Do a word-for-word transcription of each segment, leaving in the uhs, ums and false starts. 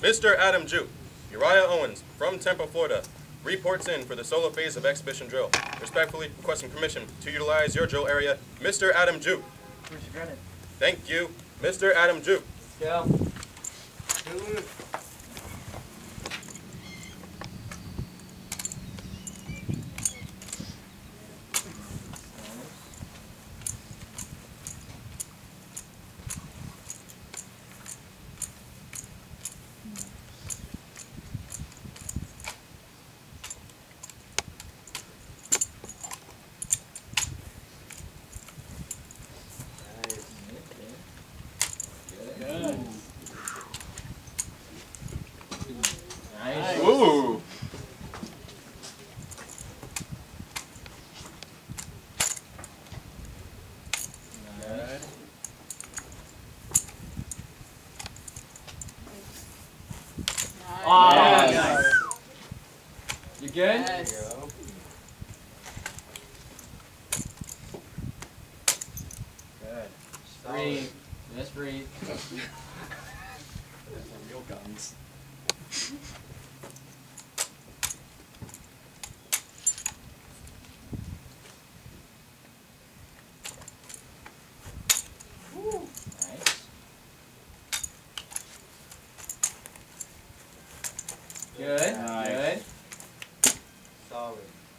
Mister Adam Juke, Uriah Owens, from Tampa, Florida, reports in for the solo phase of exhibition drill. Respectfully requesting permission to utilize your drill area, Mister Adam Juke. Permission granted. Thank you, Mister Adam Juke. Go. Nice. Ooh. Nice. Oh, Yes. nice. You good? Yes. There you go. Good. Just breathe. Just breathe. Those are real guns. Nice. Good. Nice. Good. Solid.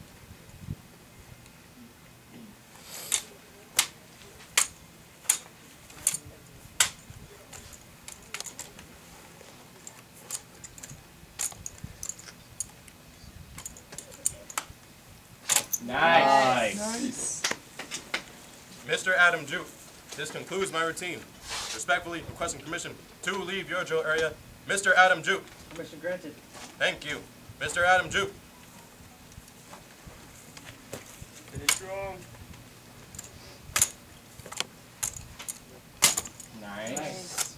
Nice. Nice. Mister Adam Juke, this concludes my routine. Respectfully requesting permission to leave your drill area, Mister Adam Juke. Permission granted. Thank you, Mister Adam Juke. Finish strong. Nice.